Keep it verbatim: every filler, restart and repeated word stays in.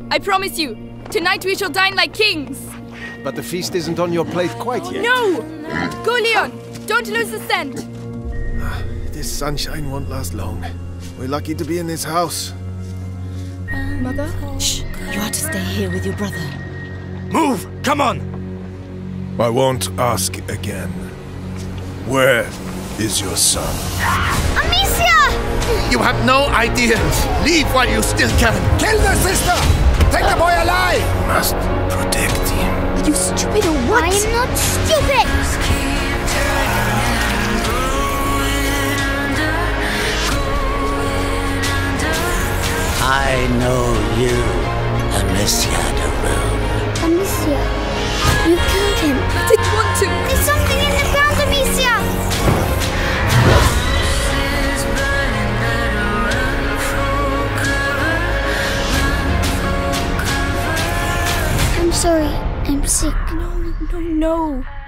I promise you, tonight we shall dine like kings. But the feast isn't on your plate quite yet. No! Go, Leon! Don't lose the scent! This sunshine won't last long. We're lucky to be in this house. Mother? Shh! You are to stay here with your brother. Move! Come on! I won't ask again. Where is your son? Amicia! You have no idea. Leave while you still can. Kill the sister! Take the boy alive! Must protect him. Are you stupid or what? I am not stupid! I know you, Amicia de Rune. Amicia, you killed him. I didn't want to. There's something in the ground, Amicia! I'm sorry. I'm sick. No, no, no.